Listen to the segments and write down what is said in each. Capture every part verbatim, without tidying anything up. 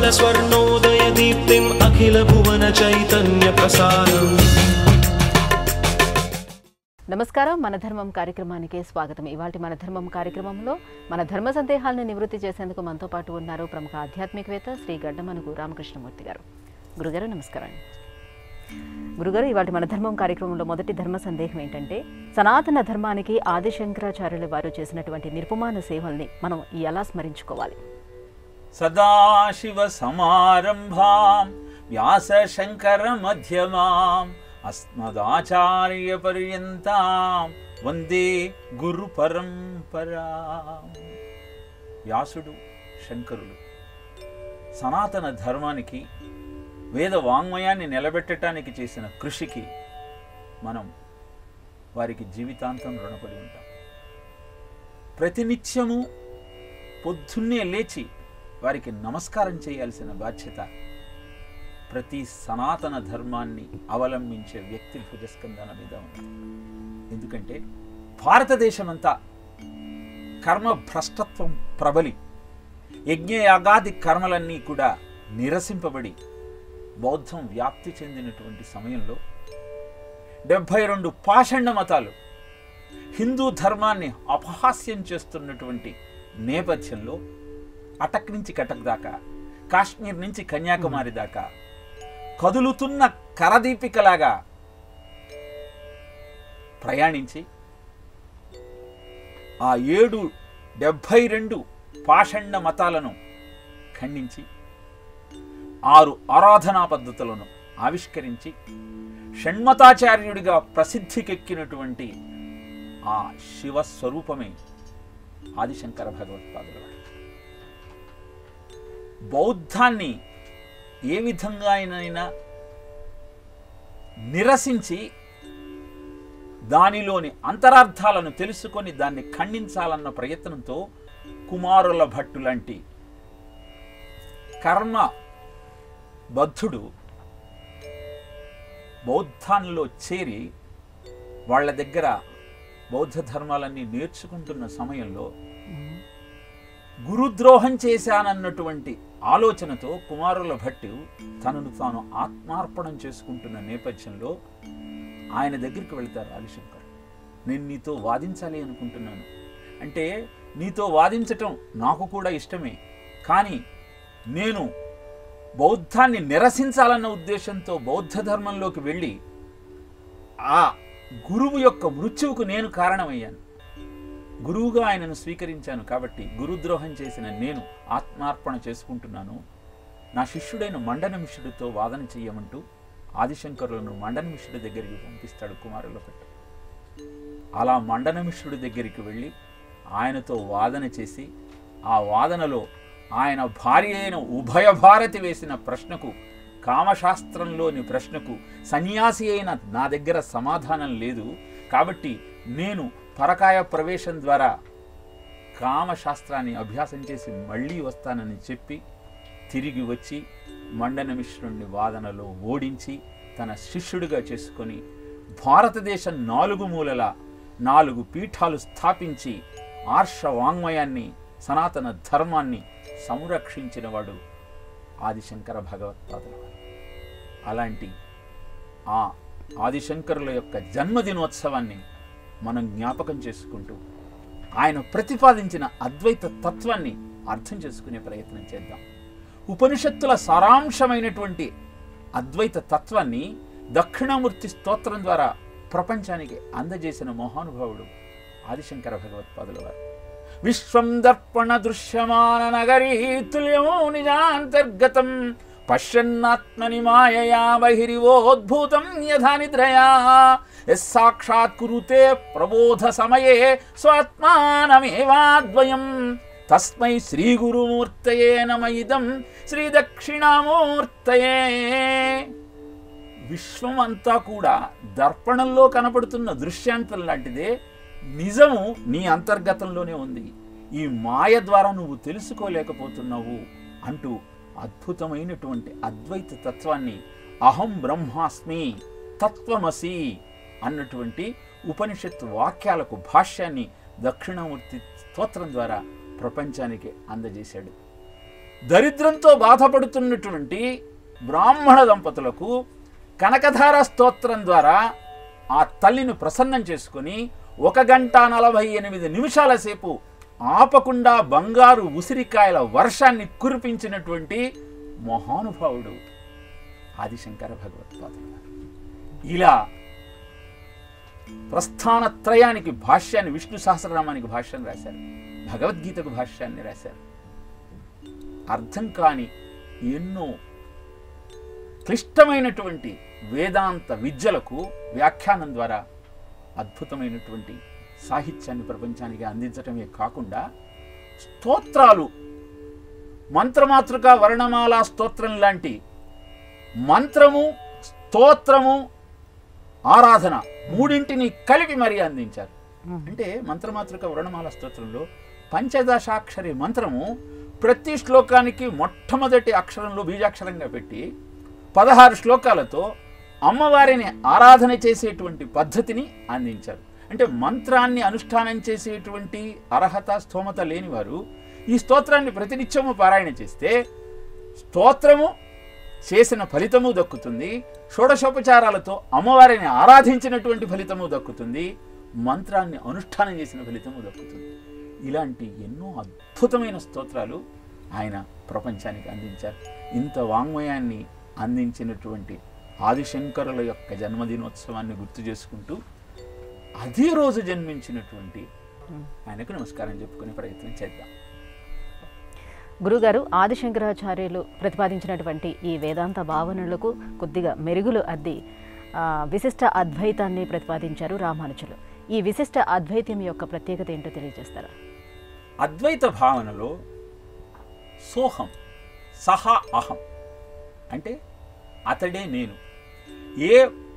స్వర్ణోదయ దీప్తిం అఖిల భువన చైతన్య ప్రసారం. నమస్కారం. మన ధర్మం కార్యక్రమానికి స్వాగతం. ఇవాల్టి మన ధర్మం కార్యక్రమంలో మన ధర్మ సందేహాలను నివృత్తి చేసేందుకు మనతో పాటు ఉన్నారు ప్రముఖ ఆధ్యాత్మికవేత్త శ్రీ గడ్డమనుగు రామకృష్ణమూర్తి గారు. గురుగారు నమస్కారం. గురుగారు, ఇవాళ మన ధర్మం కార్యక్రమంలో మొదటి ధర్మ సందేహం ఏంటంటే, సనాతన ధర్మానికి ఆదిశంకరాచార్యుల వారు చేసినటువంటి నిర్పుమాన సేవల్ని మనం ఎలా స్మరించుకోవాలి? సదాశివ సమారంభాం వ్యాస శంకర మధ్యమాం అస్మదాచార్య పర్యంతాం వందే గురు పరంపరా. వ్యాసుడు, శంకరులు సనాతన ధర్మానికి, వేద వాంగ్మయాన్ని నిలబెట్టడానికి చేసిన కృషికి మనం వారికి జీవితాంతం రుణపడి ఉంటాం. ప్రతినిత్యము పొద్దున్నే లేచి వారికి నమస్కారం చేయాల్సిన బాధ్యత ప్రతి సనాతన ధర్మాన్ని అవలంబించే వ్యక్తి భుజస్కంధాల మీద ఉంది. ఎందుకంటే భారతదేశమంతా కర్మ భ్రష్టత్వం ప్రబలి యజ్ఞయాగాది కర్మలన్నీ కూడా నిరసింపబడి బౌద్ధం వ్యాప్తి చెందినటువంటి సమయంలో డెబ్భై రెండు పాషండ మతాలు హిందూ ధర్మాన్ని అపహాస్యం చేస్తున్నటువంటి నేపథ్యంలో అటక్ నుంచి కటక్ దాకా, కాశ్మీర్ నుంచి కన్యాకుమారి దాకా కదులుతున్న కరదీపికలాగా ప్రయాణించి ఆ ఏడు డెబ్భై రెండు పాషండ మతాలను ఖండించి ఆరు ఆరాధనా పద్ధతులను ఆవిష్కరించి షణ్మతాచార్యుడిగా ప్రసిద్ధికెక్కినటువంటి ఆ శివస్వరూపమే ఆదిశంకర భగవత్పాదుల వారు. బౌద్ధాన్ని ఏ విధంగా అయినా నిరసించి దానిలోని అంతరార్థాలను తెలుసుకొని దాన్ని ఖండించాలన్న ప్రయత్నంతో కుమారుల భట్టు లాంటి కర్మ బద్ధుడు బౌద్ధాన్లో చేరి వాళ్ళ దగ్గర బౌద్ధ ధర్మాలన్నీ నేర్చుకుంటున్న సమయంలో గురుద్రోహం చేశానన్నటువంటి ఆలోచనతో కుమారుల భట్టు తనను తాను ఆత్మార్పణం చేసుకుంటున్న నేపథ్యంలో ఆయన దగ్గరికి వెళ్తారు ఆదిశంకర్. నేను నీతో వాదించాలి అనుకుంటున్నాను. అంటే నీతో వాదించటం నాకు కూడా ఇష్టమే, కానీ నేను బౌద్ధాన్ని నిరసించాలన్న ఉద్దేశంతో బౌద్ధ ధర్మంలోకి వెళ్ళి ఆ గురువు యొక్క మృత్యువుకు నేను కారణమయ్యాను. గురువుగా ఆయనను స్వీకరించాను. కాబట్టి గురుద్రోహం చేసిన నేను ఆత్మార్పణ చేసుకుంటున్నాను. నా శిష్యుడైన మండనమిషుడితో వాదన చెయ్యమంటూ ఆదిశంకరులను మండనమిషుడి దగ్గరికి పంపిస్తాడు కుమారుల భట్టు. అలా మండనమిషుడి దగ్గరికి వెళ్ళి ఆయనతో వాదన చేసి ఆ వాదనలో ఆయన భార్య అయిన ఉభయ భారతి వేసిన ప్రశ్నకు, కామశాస్త్రంలోని ప్రశ్నకు సన్యాసి అయిన నా దగ్గర సమాధానం లేదు, కాబట్టి నేను పరకాయ ప్రవేశం ద్వారా కామశాస్త్రాన్ని అభ్యాసం చేసి మళ్ళీ వస్తానని చెప్పి తిరిగి వచ్చి మండనమిశ్రుణ్ణి వాదనలో ఓడించి తన శిష్యుడిగా చేసుకొని భారతదేశం నాలుగు మూలల నాలుగు పీఠాలు స్థాపించి ఆర్ష వాంగ్మయాన్ని, సనాతన ధర్మాన్ని సంరక్షించిన వాడు ఆదిశంకర భగవత్పాదుల వారు. అలాంటి ఆ ఆదిశంకరుల యొక్క జన్మదినోత్సవాన్ని మనం జ్ఞాపకం చేసుకుంటూ ఆయన ప్రతిపాదించిన అద్వైత తత్వాన్ని అర్థం చేసుకునే ప్రయత్నం చేద్దాం. ఉపనిషత్తుల సారాంశమైనటువంటి అద్వైత తత్వాన్ని దక్షిణామూర్తి స్తోత్రం ద్వారా ప్రపంచానికి అందజేసిన మహానుభావుడు ఆదిశంకర భగవత్పాదుల వారు. విశ్వం దర్పణ దృశ్యమాన నగరీ తుల్యమో నిజాంతర్గతం పశ్యన్నాత్మని మాయయా బహిరివోద్భూతం యథా నిద్రయా యస్సాక్షాత్ కురుతే ప్రబోధ సమయే స్వాత్మానమేవాద్వయం తస్మై శ్రీ గురుమూర్తయే నమ ఇదం శ్రీ దక్షిణామూర్తయే. విశ్వం అంతా కూడా దర్పణంలో కనపడుతున్న దృశ్యాంతం లాంటిదే. నిజము నీ అంతర్గతంలోనే ఉంది. ఈ మాయ ద్వారా నువ్వు తెలుసుకోలేకపోతున్నావు అంటూ అద్భుతమైనటువంటి అద్వైత తత్వాన్ని అహం బ్రహ్మాస్మి తత్వమసి అన్నటువంటి ఉపనిషత్తు వాక్యాలకు భాష్యాన్ని దక్షిణామూర్తి స్తోత్రం ద్వారా ప్రపంచానికి అందజేశాడు. దరిద్రంతో బాధపడుతున్నటువంటి బ్రాహ్మణ దంపతులకు కనకధార స్తోత్రం ద్వారా ఆ తల్లిని ప్రసన్నం చేసుకుని ఒక గంట నలభై ఎనిమిది నిమిషాల సేపు ఆపకుండా బంగారు ఉసిరికాయల వర్షాన్ని కురిపించినటువంటి మహానుభావుడు ఆదిశంకర భగవత్పాదులు గారు. ఇలా ప్రస్థానత్రయానికి భాష్యాన్ని, విష్ణు సహస్రనామానికి భాష్యం రాశారు, భగవద్గీతకు భాష్యాన్ని రాశారు. అర్థం కాని ఎన్నో క్లిష్టమైనటువంటి వేదాంత విద్యలకు వ్యాఖ్యానం ద్వారా అద్భుతమైనటువంటి సాహిత్యాన్ని ప్రపంచానికి అందించటమే కాకుండా స్తోత్రాలు, మంత్రమాతృక వర్ణమాల స్తోత్రం లాంటి మంత్రము, స్తోత్రము, ఆరాధన మూడింటిని కలిపి మరీ అందించారు. అంటే మంత్రమాతృక వర్ణమాల స్తోత్రంలో పంచదశాక్షరి మంత్రము ప్రతి శ్లోకానికి మొట్టమొదటి అక్షరంలో బీజాక్షరంగా పెట్టి పదహారు శ్లోకాలతో అమ్మవారిని ఆరాధన చేసేటువంటి పద్ధతిని అందించారు. అంటే మంత్రాన్ని అనుష్ఠానం చేసేటువంటి అర్హత, స్థోమత లేనివారు ఈ స్తోత్రాన్ని ప్రతినిత్యము పారాయణ చేస్తే స్తోత్రము చేసిన ఫలితము దక్కుతుంది, షోడశోపచారాలతో అమ్మవారిని ఆరాధించినటువంటి ఫలితము దక్కుతుంది, మంత్రాన్ని అనుష్ఠానం చేసిన ఫలితము దక్కుతుంది. ఇలాంటి ఎన్నో అద్భుతమైన స్తోత్రాలు ఆయన ప్రపంచానికి అందించారు. ఇంత వాంగ్మయాన్ని అందించినటువంటి ఆదిశంకరుల యొక్క జన్మదినోత్సవాన్ని గుర్తు చేసుకుంటూ అదే రోజు జన్మించినటువంటి ఆయనకు నమస్కారం చెప్పుకునే ప్రయత్నం చేద్దాం. గురుగారు, ఆదిశంకరాచార్యులు ప్రతిపాదించినటువంటి ఈ వేదాంత భావనలకు కొద్దిగా మెరుగులు అద్ది విశిష్ట అద్వైతాన్ని ప్రతిపాదించారు రామానుజులు. ఈ విశిష్ట అద్వైతం యొక్క ప్రత్యేకత ఏంటో తెలియజేస్తారా? అద్వైత భావనలో సోహం, సహా అహం అంటే అతడే నేను. ఏ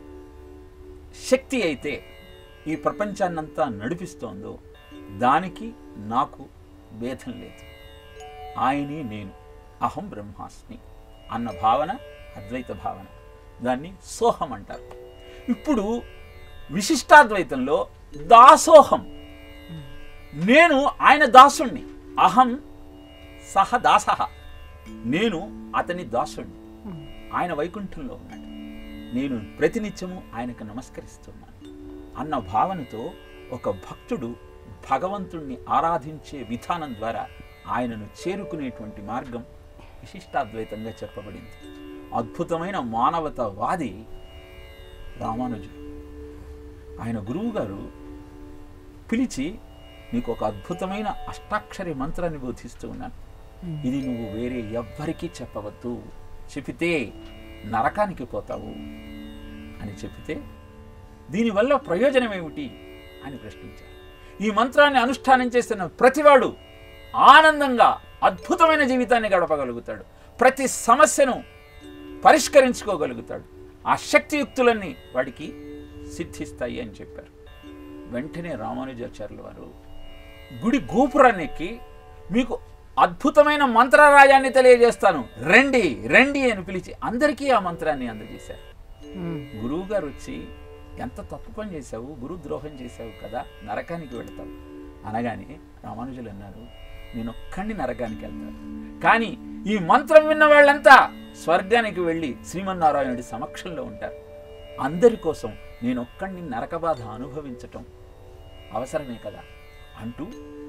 శక్తి అయితే ఈ ప్రపంచాన్నంతా నడిపిస్తోందో దానికి నాకు భేదం లేదు, ఆయనే నేను, అహం బ్రహ్మాస్మి అన్న భావన అద్వైత భావన. దాన్ని సోహం అంటారు. ఇప్పుడు విశిష్టాద్వైతంలో దాసోహం, నేను ఆయన దాసుణ్ణి, అహం సహ దాసః, నేను అతని దాసుణ్ణి, ఆయన వైకుంఠంలో ఉన్నాడు, నేను ప్రతినిత్యము ఆయనకు నమస్కరిస్తున్నాను అన్న భావనతో ఒక భక్తుడు భగవంతుణ్ణి ఆరాధించే విధానం ద్వారా ఆయనను చేరుకునేటువంటి మార్గం విశిష్టాద్వైతంగా చెప్పబడింది. అద్భుతమైన మానవతావాది రామానుజుడు. ఆయన గురువు గారు పిలిచి, నీకు ఒక అద్భుతమైన అష్టాక్షరి మంత్రాన్ని బోధిస్తూ ఉన్నాను, ఇది నువ్వు వేరే ఎవ్వరికీ చెప్పవద్దు, చెబితే నరకానికి పోతావు అని చెబితే దీనివల్ల ప్రయోజనం ఏమిటి అని ప్రశ్నించారు. ఈ మంత్రాన్ని అనుష్ఠానం చేస్తున్న ప్రతివాడు ఆనందంగా అద్భుతమైన జీవితాన్ని గడపగలుగుతాడు, ప్రతి సమస్యను పరిష్కరించుకోగలుగుతాడు, ఆ శక్తియుక్తులన్నీ వాడికి సిద్ధిస్తాయి అని చెప్పారు. వెంటనే రామానుజాచార్యుల వారు గుడి గోపురాన్ని ఎక్కి, మీకు అద్భుతమైన మంత్రరాజాన్ని తెలియజేస్తాను, రండి రండి అని పిలిచి అందరికీ ఆ మంత్రాన్ని అందజేశారు. గురువు గారు వచ్చి, ఎంత తప్పు పని చేశావు, గురు ద్రోహం చేశావు కదా, నరకానికి వెళతావు అనగానే రామానుజులు అన్నారు, నేను ఒక్కడిని నరకానికి వెళ్తాను, కానీ ఈ మంత్రం విన్న వాళ్ళంతా స్వర్గానికి వెళ్ళి శ్రీమన్నారాయణుడి సమక్షంలో ఉంటారు, అందరి కోసం నేను ఒక్కడిని నరక బాధ అనుభవించటం అవసరమే కదా అంటూ,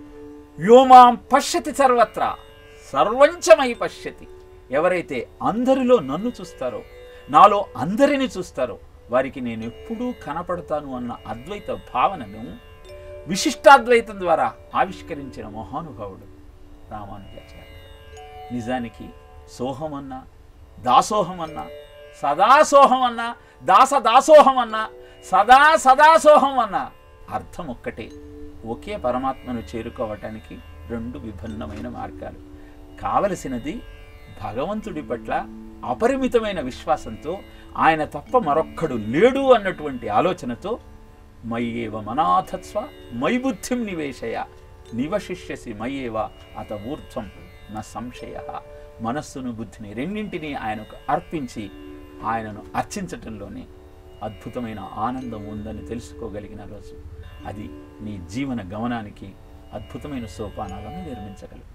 వ్యోమాం పశ్యతి సర్వత్రా సర్వంచమై పశ్యతి, ఎవరైతే అందరిలో నన్ను చూస్తారో, నాలో అందరిని చూస్తారో వారికి నేను ఎప్పుడూ కనపడతాను అన్న అద్వైత భావనను విశిష్టాద్వైతం ద్వారా ఆవిష్కరించిన మహానుభావుడు రామానుజాచార్యులు. నిజానికి సోహం అన్నా, దాసోహం అన్నా, సదాసోహం అన్నా, దాస దాసోహం అన్నా, సదా సదాసోహం అన్నా అర్థం ఒక్కటే. ఒకే పరమాత్మను చేరుకోవటానికి రెండు విభిన్నమైన మార్గాలు. కావలసినది భగవంతుడి పట్ల అపరిమితమైన విశ్వాసంతో, ఆయన తప్ప మరొక్కడు లేడు అన్నటువంటి ఆలోచనతో, మయ్యేవ మనాథత్స్వ మై బుద్ధిం నివేశయ నివశిష్యసి మయ్యేవ అత ఊర్ధ్వం న సంశయ, మనస్సును బుద్ధిని రెండింటినీ ఆయనకు అర్పించి ఆయనను అర్చించటంలోనే అద్భుతమైన ఆనందం ఉందని తెలుసుకోగలిగిన రోజు అది నీ జీవన గమనానికి అద్భుతమైన సోపానాలను నిర్మించగలదు.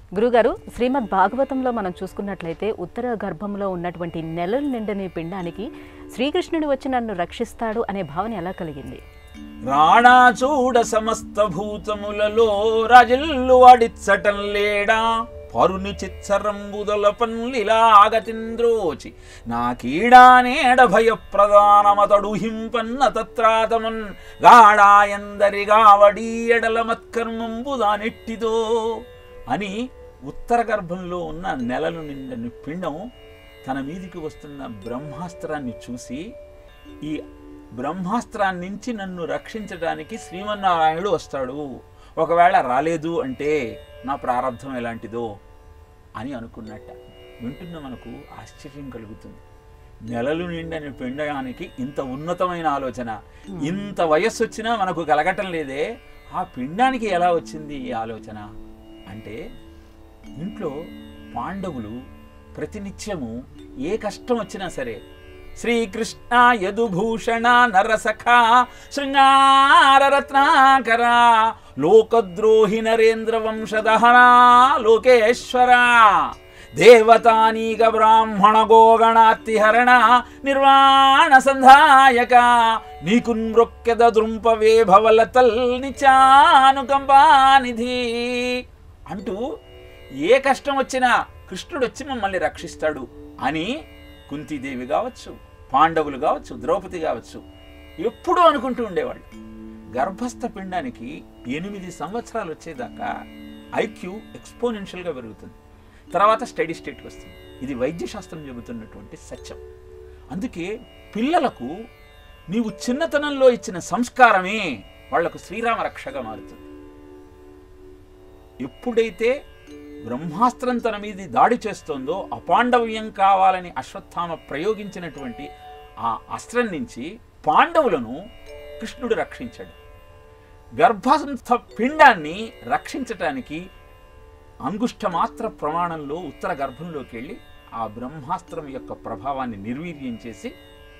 గురుగారు, శ్రీమద్ భాగవతంలో మనం చూసుకున్నట్లయితే ఉత్తర గర్భంలో ఉన్నటువంటి నెలలు నిండని పిండానికి శ్రీకృష్ణుడు వచ్చి నన్ను రక్షిస్తాడు అనే భావన ఎలా కలిగింది? రాణా చూడ సమస్త భూతములలో రాజల్లు వాడిచ్చటం లేడా పరుని చిత్సరంబుదల పన్లిలాగతింద్రోచి నా కీడానేడ భయప్రదానమతడు హింపన్న తత్రాతమన్ గాడాయందరిగా వడీయడల మత్కర్మంబుదానెట్టిదో అని ఉత్తర గర్భంలో ఉన్న నెలలు నిండని పిండం తన మీదికి వస్తున్న బ్రహ్మాస్త్రాన్ని చూసి ఈ బ్రహ్మాస్త్రాన్ని నుంచి నన్ను రక్షించడానికి శ్రీమన్నారాయణుడు వస్తాడు, ఒకవేళ రాలేదు అంటే నా ప్రారంధం ఎలాంటిదో అని అనుకున్నట్ట. వింటున్న మనకు ఆశ్చర్యం కలుగుతుంది. నెలలు నిండని పిండానికి ఇంత ఉన్నతమైన ఆలోచన, ఇంత వయస్సు వచ్చినా మనకు కలగటం లేదే, ఆ పిండానికి ఎలా వచ్చింది ఈ ఆలోచన అంటే, ఇంట్లో పాండవులు ప్రతినిత్యము ఏ కష్టం వచ్చినా సరే శ్రీకృష్ణ యదుభూషణ నరసఖ శృంగారరత్నాకర లోకద్రోహి నరేంద్ర వంశదహన లోకేశ్వర దేవతానీక బ్రాహ్మణ గోగణాతిహరణ నిర్వాణ సంధాయక నీకున్మృక్యద దృంపవే భవలతల్ నిచానుకంపానిధి అంటూ ఏ కష్టం వచ్చినా కృష్ణుడు వచ్చి మమ్మల్ని రక్షిస్తాడు అని కుంతీదేవి కావచ్చు, పాండవులు కావచ్చు, ద్రౌపది కావచ్చు ఎప్పుడూ అనుకుంటూ ఉండేవాళ్ళు. గర్భస్థ పిండానికి ఎనిమిది సంవత్సరాలు వచ్చేదాకా ఐక్యూ ఎక్స్పోనెన్షియల్గా పెరుగుతుంది, తర్వాత స్టడీ స్టేట్కి వస్తుంది. ఇది వైద్యశాస్త్రం చెబుతున్నటువంటి సత్యం. అందుకే పిల్లలకు నీవు చిన్నతనంలో ఇచ్చిన సంస్కారమే వాళ్లకు శ్రీరామ రక్షగా మారుతుంది. ఎప్పుడైతే బ్రహ్మాస్త్రం తన మీద దాడి చేస్తోందో అపాండవ్యం కావాలని అశ్వత్థామ ప్రయోగించినటువంటి ఆ అస్త్రం నుంచి పాండవులను కృష్ణుడు రక్షించాడు. గర్భస్థ పిండాన్ని రక్షించటానికి అంగుష్టమాత్ర ప్రమాణంలో ఉత్తర గర్భంలోకి వెళ్ళి ఆ బ్రహ్మాస్త్రం యొక్క ప్రభావాన్ని నిర్వీర్యం చేసి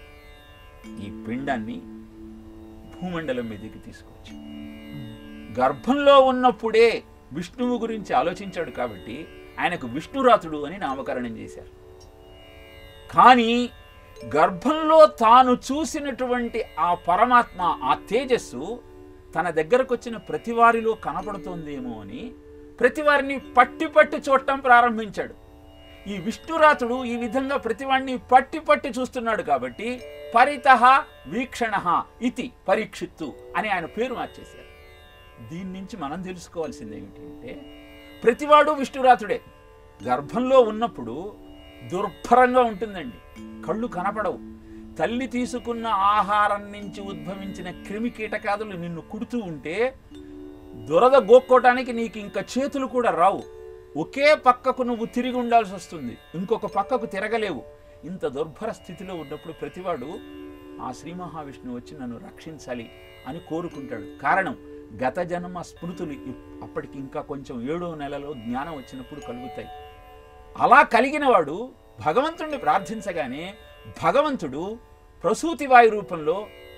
ఈ పిండాన్ని భూమండలం మీదకి తీసుకొచ్చి గర్భంలో ఉన్నప్పుడే విష్ణువు గురించి ఆలోచించాడు కాబట్టి ఆయనకు విష్ణురాతుడు అని నామకరణం చేశారు. కానీ గర్భంలో తాను చూసినటువంటి ఆ పరమాత్మ, ఆ తేజస్సు తన దగ్గరకు వచ్చిన ప్రతి వారిలో కనపడుతోందేమో అని ప్రతి వారిని పట్టి పట్టి చూడటం ప్రారంభించాడు. ఈ విష్ణురాతుడు ఈ విధంగా ప్రతివాడిని పట్టి పట్టి చూస్తున్నాడు కాబట్టి పరితః వీక్షణ ఇతి పరీక్షిత్తు అని ఆయన పేరు మార్చేశారు. దీని నుంచి మనం తెలుసుకోవాల్సింది ఏమిటి అంటే, ప్రతివాడు విష్ణురాతుడే. గర్భంలో ఉన్నప్పుడు దుర్భరంగా ఉంటుందండి, కళ్ళు కనపడవు. తల్లి తీసుకున్న ఆహారం నుంచి ఉద్భవించిన క్రిమి కీటకాదులు నిన్ను కుడుతూ ఉంటే దురద గోక్కోటానికి నీకు ఇంకా చేతులు కూడా రావు. ఒకే పక్కకు నువ్వు తిరిగి ఉండాల్సి వస్తుంది, ఇంకొక పక్కకు తిరగలేవు. ఇంత దుర్భర స్థితిలో ఉన్నప్పుడు ప్రతివాడు ఆ శ్రీ మహావిష్ణువు వచ్చి నన్ను రక్షించాలి అని కోరుకుంటాడు. కారణం, గత జన్మ స్మృతులు అప్పటికి ఇంకా కొంచెం ఏడో నెలలో జ్ఞానం వచ్చినప్పుడు కలుగుతాయి. అలా కలిగిన వాడు భగవంతుడిని ప్రార్థించగానే భగవంతుడు ప్రసూతి వాయు రూపంలో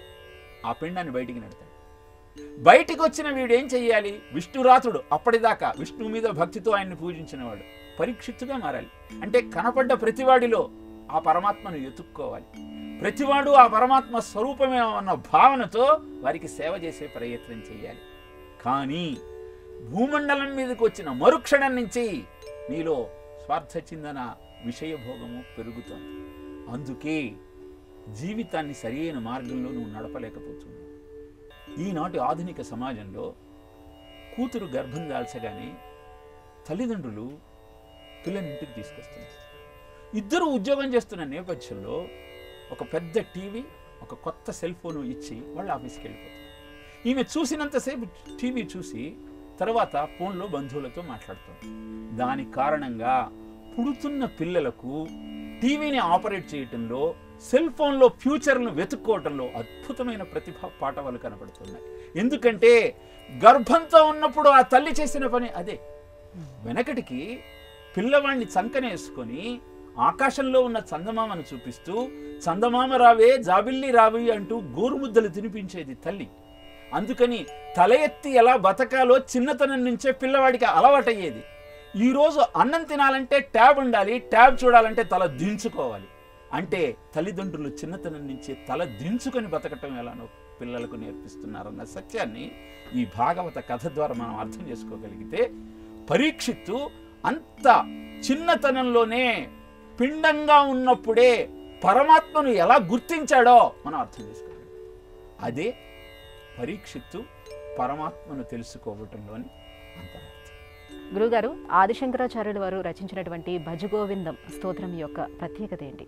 ఆ పిండాన్ని బయటికి నెడతాడు. బయటికి వచ్చిన వీడు ఏం చెయ్యాలి? విష్ణురాతుడు, అప్పటిదాకా విష్ణువు మీద భక్తితో ఆయన్ని పూజించిన వాడు పరీక్షిత్తుగా మారాలి. అంటే కనపడ్డ ప్రతివాడిలో ఆ పరమాత్మను ఎత్తుక్కోవాలి. ప్రతివాడు ఆ పరమాత్మ స్వరూపమే అన్న భావనతో వారికి సేవ చేసే ప్రయత్నం చేయాలి. కానీ భూమండలం మీదకి వచ్చిన మరుక్షణం నుంచి నీలో స్వార్థ చిందన, విషయభోగము పెరుగుతోంది. అందుకే జీవితాన్ని సరైన మార్గంలో నువ్వు నడపలేకపోతున్నావు. ఈనాటి ఆధునిక సమాజంలో కూతురు గర్భం దాల్చగానే తల్లిదండ్రులు పిల్లని ఇంటికి తీసుకొస్తున్నారు. ఇద్దరు ఉద్యోగం చేస్తున్న నేపథ్యంలో ఒక పెద్ద టీవీ, ఒక కొత్త సెల్ ఫోను ఇచ్చి వాళ్ళు ఆఫీస్కి వెళ్ళిపోతారు. ఈమె చూసినంతసేపు టీవీ చూసి తర్వాత ఫోన్లో బంధువులతో మాట్లాడుతుంది. దాని కారణంగా పుడుతున్న పిల్లలకు టీవీని ఆపరేట్ చేయటంలో, సెల్ ఫోన్లో ఫ్యూచర్ను వెతుక్కోవటంలో అద్భుతమైన ప్రతిభా పాఠవాలు కనపడుతున్నాయి. ఎందుకంటే గర్భంతో ఉన్నప్పుడు ఆ తల్లి చేసిన పని అదే. వెనకటికి పిల్లవాడిని చంకనేసుకొని ఆకాశంలో ఉన్న చందమామను చూపిస్తూ చందమామ రావే, జాబిల్లి రావి అంటూ గోరుముద్దలు తినిపించేది తల్లి. అందుకని తల ఎత్తి ఎలా బతకాలో చిన్నతనం నుంచే పిల్లవాడికి అలవాటయ్యేది. ఈరోజు అన్నం తినాలంటే ట్యాబ్ ఉండాలి, ట్యాబ్ చూడాలంటే తల దించుకోవాలి. అంటే తల్లిదండ్రులు చిన్నతనం నుంచి తల దించుకొని బతకటం ఎలానో పిల్లలకు నేర్పిస్తున్నారన్న సత్యాన్ని ఈ భాగవత కథ ద్వారా మనం అర్థం చేసుకోగలిగితే, పరీక్షిత్తు అంత చిన్నతనంలోనే పిండంగా ఉన్నప్పుడే పరమాత్మను ఎలా గుర్తించాడో మనం అర్థం చేసుకోగలం. అదే పరీక్షిత్తు పరమాత్మను తెలుసుకోవటంలోని అంతరార్థం. గురుగారు, ఆదిశంకరాచార్యుల వారు రచించినటువంటి భజగోవిందం స్తోత్రం యొక్క ప్రత్యేకత ఏంటి?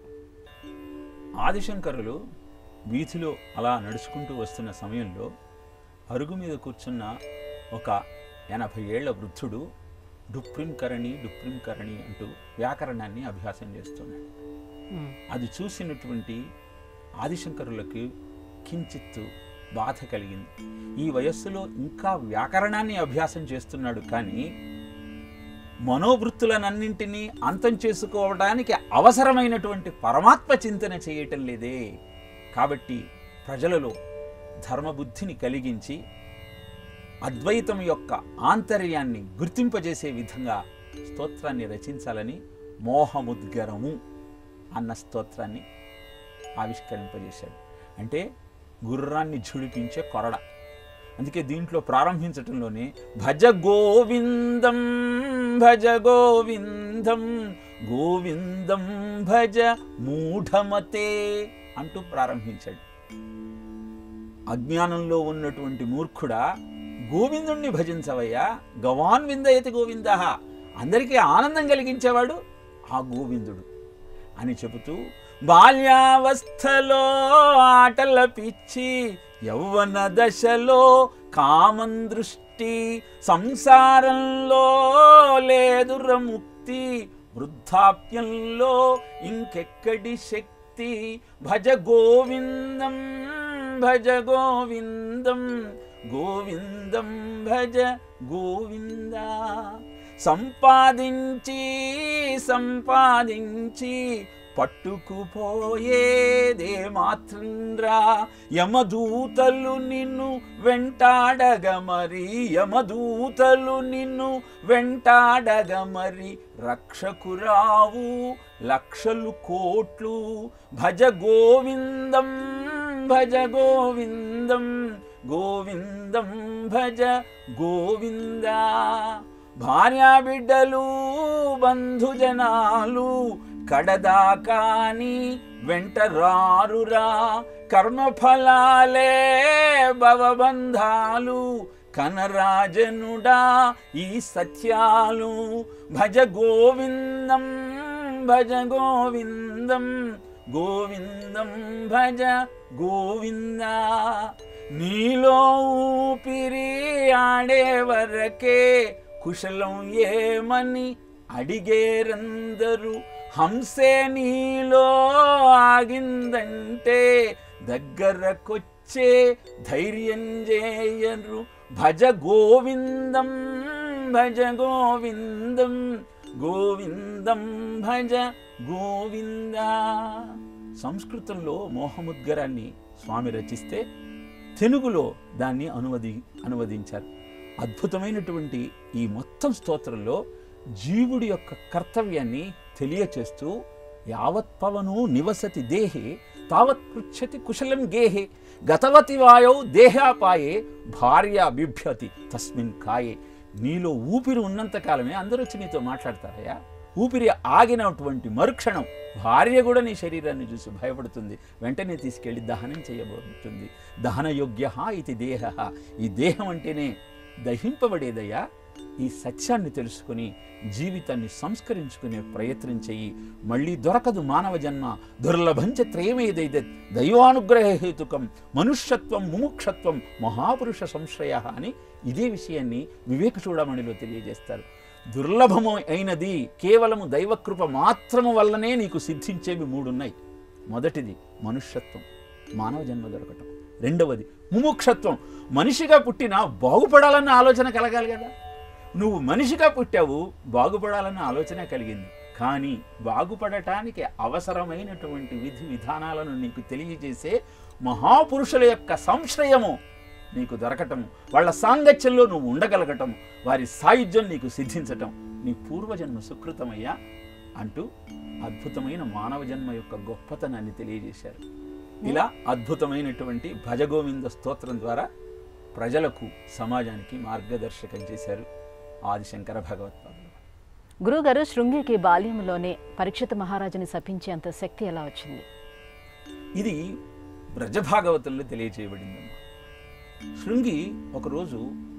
ఆదిశంకరులు వీధిలో అలా నడుచుకుంటూ వస్తున్న సమయంలో అరుగు మీద కూర్చున్న ఒక ఎనభై ఏళ్ల వృద్ధుడు డుప్రిం కరణి డుప్రిం కరణి అంటూ వ్యాకరణాన్ని అభ్యాసం చేస్తున్నాడు. అది చూసినటువంటి ఆదిశంకరులకు కించిత్తు బాధ కలిగింది. ఈ వయస్సులో ఇంకా వ్యాకరణాన్ని అభ్యాసం చేస్తున్నాడు, కానీ మనోవృత్తులనన్నింటినీ అంతం చేసుకోవడానికి అవసరమైనటువంటి పరమాత్మ చింతన చేయటం లేదే. కాబట్టి ప్రజలలో ధర్మబుద్ధిని కలిగించి అద్వైతం యొక్క ఆంతర్యాన్ని గుర్తింపజేసే విధంగా స్తోత్రాన్ని రచించాలని మోహముద్గరము అన్న స్తోత్రాన్ని ఆవిష్కరింపజేశాడు. అంటే గుర్రాన్ని ఝుడిపించే కొరడ. అందుకే దీంట్లో ప్రారంభించటంలోనే భజ గోవిందం భజ గోవిందం గోవిందం భజ మూఢమతే అంటూ ప్రారంభించాడు. అజ్ఞానంలో ఉన్నటువంటి మూర్ఖుడా, గోవిందుణ్ణి భజించవయ్యా. గవాన్ విందయతి గోవింద, అందరికీ ఆనందం కలిగించేవాడు ఆ గోవిందుడు అని చెబుతూ, బాల్యావస్థలో ఆటల పిచ్చి, యౌవన దశలో కామం దృష్టి, సంసారంలో లేదుర ముక్తి, వృద్ధాప్యంలో ఇంకెక్కడి శక్తి, భజ గోవిందం భజ గోవిందం గోవిందం భజ గోవింద. సంపాదించి సంపాదించి పట్టుకుపోయేదే మాత్రంరా, యమదూతలు నిన్ను వెంటాడగమరి, యమదూతలు నిన్ను వెంటాడగమరి, రక్షకురావు లక్షలు కోట్లు, భజ గోవిందం భజ గోవిందం గోవిందం భజ గోవింద. భార్యా బిడ్డలు బంధుజనాలు కడదాకాని వెంట రారురా, కర్మఫలాలే భవబంధాలు, కనరాజనుడా ఈ సత్యాలు, భజ గోవిందం భజ గోవిందం గోవిందం భజ గోవింద. నీలో ఊపిరి ఆడే వరకే కుశలం ఏమని అడిగేరందరూ, హంసే నీలో ఆగిందంటే దగ్గరకొచ్చే ధైర్యం చేయరు, భజ గోవిందం భజ గోవిందం గోవిందం భజ గోవింద. సంస్కృతంలో మోహముద్గరాన్ని స్వామి రచిస్తే తెలుగులో దాన్ని అనువది అనువదించారు. అద్భుతమైనటువంటి ఈ మొత్తం స్తోత్రంలో జీవుడి యొక్క కర్తవ్యాన్ని తెలియచేస్తూ, యావత్ పవను నివసతి దేహే తావత్ పృచ్చతి కుశలం గేహే, గతవతి వాయౌ దేహాపాయే భార్య బిభ్యతి తస్మిన్ కాయే. నీలో ఊపిరి ఉన్నంతకాలమే అందరూ వచ్చి నీతో మాట్లాడతారయ్యా. ఊపిరి ఆగినటువంటి మరుక్షణం భార్య కూడా నీ శరీరాన్ని చూసి భయపడుతుంది, వెంటనే తీసుకెళ్లి దహనం చేయబోతుంది. దహనయోగ్య ఇది దేహ, ఈ దేహం అంటేనే దహింపబడేదయ్యా. ఈ సత్యాన్ని తెలుసుకుని జీవితాన్ని సంస్కరించుకునే ప్రయత్నం చెయ్యి. మళ్ళీ దొరకదు మానవ జన్మ, దుర్లభంచ త్రయమేదైతే దైవానుగ్రహ హేతుకం మనుష్యత్వం ముముక్షత్వం మహాపురుష సంశ్రయ అని ఇదే విషయాన్ని వివేక చూడమణిలో తెలియజేస్తారు. దుర్లభము అయినది కేవలము దైవకృప మాత్రము వల్లనే నీకు సిద్ధించేవి మూడున్నాయి. మొదటిది మనుష్యత్వం, మానవ జన్మ దొరకటం. రెండవది ముముక్షత్వం, మనిషిగా పుట్టినా బాగుపడాలన్న ఆలోచన కలగాలి కదా. నువ్వు మనిషిగా పుట్టావు, బాగుపడాలన్న ఆలోచన కలిగింది, కానీ బాగుపడటానికి అవసరమైనటువంటి విధి విధానాలను నీకు తెలియజేసే మహాపురుషుల యొక్క సంశ్రయము నీకు దొరకటం, వాళ్ళ సాంగత్యంలో నువ్వు ఉండగలగటం, వారి సాయుధ్యం నీకు సిద్ధించటం నీ పూర్వజన్మ సుకృతమయ్యా అంటూ అద్భుతమైన మానవ జన్మ యొక్క గొప్పతనాన్ని తెలియజేశారు. ఇలా అద్భుతమైనటువంటి భజగోవింద స్తోత్రం ద్వారా ప్రజలకు, సమాజానికి మార్గదర్శకం చేశారు ఆదిశంకర భగవత్పాదులు. గురుగారు, శృంగికి బాల్యంలోనే పరీక్షిత మహారాజుని శపించేంత శక్తి ఎలా వచ్చింది? ఇది బ్రజభాగవతంలో తెలియచేయబడిందమ్మా. శృంగి ఒకరోజు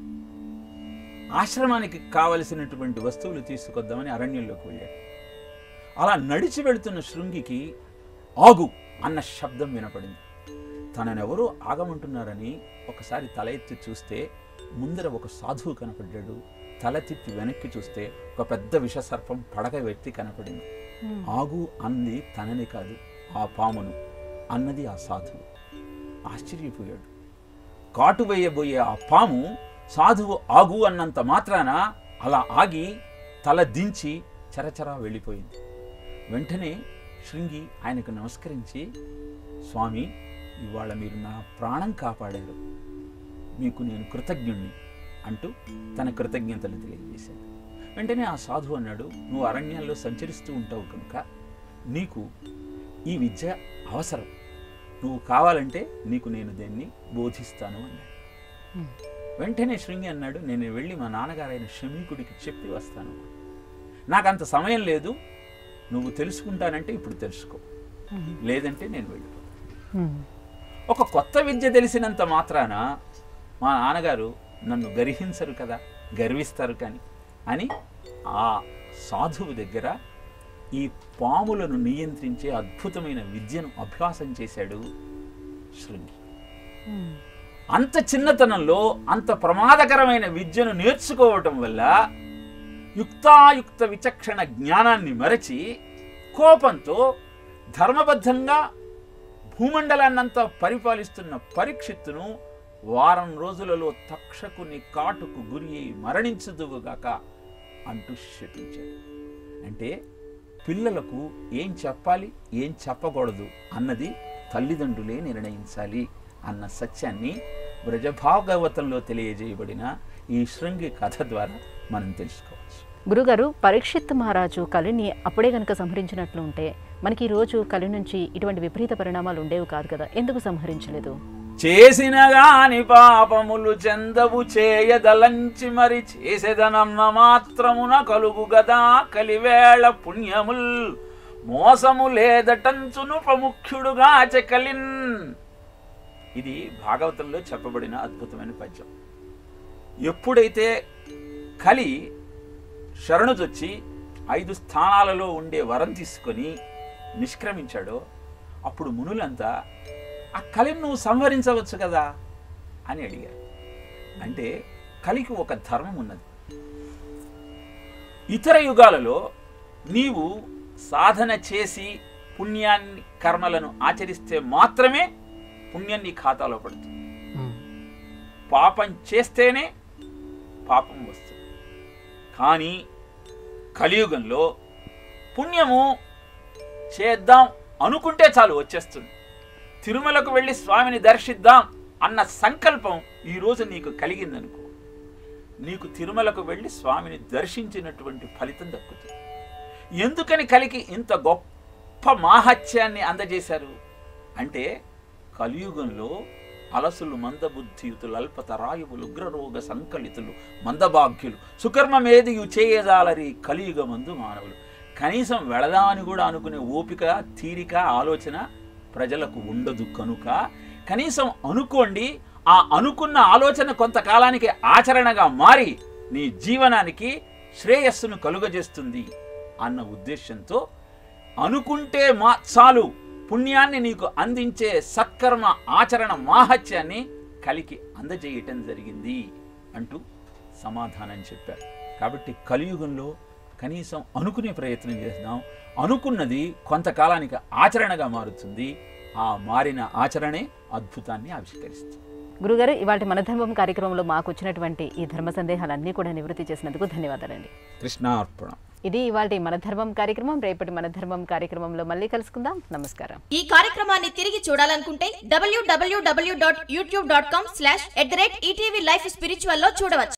ఆశ్రమానికి కావలసినటువంటి వస్తువులు తీసుకొద్దామని అరణ్యంలోకి వెళ్ళాడు. అలా నడిచి వెళుతున్న శృంగికి ఆగు అన్న శబ్దం వినపడింది. తననెవరూ ఆగమంటున్నారని ఒకసారి తల ఎత్తి చూస్తే ముందర ఒక సాధువు కనపడ్డాడు. తల తిప్పి వెనక్కి చూస్తే ఒక పెద్ద విషసర్పం పడగ వ్యక్తి కనపడింది. ఆగు అంది తనని కాదు, ఆ పామును అన్నది ఆ సాధువు. ఆశ్చర్యపోయాడు. కాటు వేయబోయే ఆ పాము సాధువు ఆగు అన్నంత మాత్రాన అలా ఆగి తల దించి చరచరా వెళ్ళిపోయింది. వెంటనే శృంగి ఆయనకు నమస్కరించి, స్వామి, ఇవాళ మీరు నా ప్రాణం కాపాడారు, మీకు నేను కృతజ్ఞుణ్ణి అంటూ తన కృతజ్ఞతలు తెలియజేశాడు. వెంటనే ఆ సాధువు అన్నాడు, నువ్వు అరణ్యాల్లో సంచరిస్తూ ఉంటావు కనుక నీకు ఈ విద్య అవసరం, నువ్వు కావాలంటే నీకు నేను దీన్ని బోధిస్తాను అన్నాడు. వెంటనే శృంగి అన్నాడు, నేను వెళ్ళి మా నాన్నగారైన శమీకుడికి చెప్పి వస్తాను, నాకంత సమయం లేదు, నువ్వు తెలుసుకుంటానంటే ఇప్పుడు తెలుసుకో, లేదంటే నేను వెళ్ళిపోతాను. ఒక కొత్త విద్య తెలిసినంత మాత్రాన మా నాన్నగారు నన్ను గర్హించరు కదా, గర్విస్తారు కానీ అని ఆ సాధువు దగ్గర ఈ పాములను నియంత్రించే అద్భుతమైన విద్యను అభ్యాసం చేశాడు శృంగి. అంత చిన్నతనంలో అంత ప్రమాదకరమైన విద్యను నేర్చుకోవటం వల్ల యుక్తాయుక్త విచక్షణ జ్ఞానాన్ని మరచి కోపంతో ధర్మబద్ధంగా భూమండలాన్నంతా పరిపాలిస్తున్న పరీక్షిత్తును వారం రోజులలో తక్షకుని కాటుకు గురి అయి మరణించుదువుగాక అంటూ శపించాడు. అంటే పిల్లలకు ఏం చెప్పాలి, ఏం చెప్పకూడదు అన్నది తల్లిదండ్రులే నిర్ణయించాలి అన్న సత్యాన్ని బ్రజభాగవతంలో తెలియజేయబడిన ఈ శృంగి కథ ద్వారా మనం తెలుసుకోవచ్చు. గురుగారు, పరీక్షిత్ మహారాజు కలిని అప్పుడే కనుక సంహరించినట్లు ఉంటే మనకి ఈ రోజు కలి నుంచి ఇటువంటి విపరీత పరిణామాలు ఉండేవి కాదు కదా, ఎందుకు సంహరించలేదు? చేసిన గాని పాపములు చెందవు చేయదలంచి మరి చేసేదనన్న మాత్రమున కలుగు గదా కలివేళ పుణ్యముల్ మోసము లేదటంచును ప్రముఖ్యుడుగా చెకలిన్. ఇది భాగవతంలో చెప్పబడిన అద్భుతమైన పద్యం. ఎప్పుడైతే కలి శరణుజొచ్చి ఐదు స్థానాలలో ఉండే వరం తీసుకొని నిష్క్రమించాడో అప్పుడు మునులంతా ఆ కలిని నువ్వు సంహరించవచ్చు కదా అని అడిగారు. అంటే కలికి ఒక ధర్మం ఉన్నది. ఇతర యుగాలలో నీవు సాధన చేసి పుణ్యాన్ని కర్మలను ఆచరిస్తే మాత్రమే పుణ్యం నీ ఖాతాలో పడుతుంది. పాపం చేస్తేనే పాపం వస్తుంది. కానీ కలియుగంలో పుణ్యము చేద్దాం అనుకుంటే చాలు వచ్చేస్తుంది. తిరుమలకు వెళ్ళి స్వామిని దర్శిద్దాం అన్న సంకల్పం ఈరోజు నీకు కలిగిందనుకో, నీకు తిరుమలకు వెళ్ళి స్వామిని దర్శించినటువంటి ఫలితం దక్కుతుంది. ఎందుకని కలికి ఇంత గొప్ప మాహత్యాన్ని అందజేశారు అంటే కలియుగంలో అలసులు మందబుద్ధియుతులు అల్పతరాయువులు ఉగ్రరోగ సంకలితులు మందభాగ్యులు సుకర్మమేదియు చేయజాలరి కలియుగమందు మానవులు. కనీసం వెళదామని కూడా అనుకునే ఓపిక, తీరిక, ఆలోచన ప్రజలకు ఉండదు కనుక కనీసం అనుకోండి, ఆ అనుకున్న ఆలోచన కొంతకాలానికి ఆచరణగా మారి నీ జీవనానికి శ్రేయస్సును కలుగజేస్తుంది అన్న ఉద్దేశంతో అనుకుంటే మా చాలు పుణ్యాన్ని నీకు అందించే సత్కర్మ ఆచరణ మాహత్యాన్ని కలికి అందజేయటం జరిగింది అంటూ సమాధానం చెప్పారు. కాబట్టి కలియుగంలో కనీసం అనుకునే ప్రయత్నం చేద్దాం. అనుకున్నది కొంతకాలానికి ఆచరణగా మారుతుంది. ఆ మారిన ఆచరణే అద్భుతాన్ని ఆవిష్కరిస్తుంది. గురుగారు, ఇవాళ మన ధర్మం కార్యక్రమంలో మాకు వచ్చినటువంటి ఈ ధర్మ సందేహాలన్నీ కూడా నివృత్తి చేసినందుకు ధన్యవాదాలండి. కృష్ణార్పణం. ఇది ఇవాల్టి మన ధర్మం కార్యక్రమం. రేపటి మన ధర్మం కార్యక్రమంలో మళ్ళీ కలుసుకుందాం. నమస్కారం. ఈ కార్యక్రమాన్ని తిరిగి చూడాలనుకుంటే W W W dot YouTube dot com slash at the rate ETV life spiritual లో చూడవచ్చు.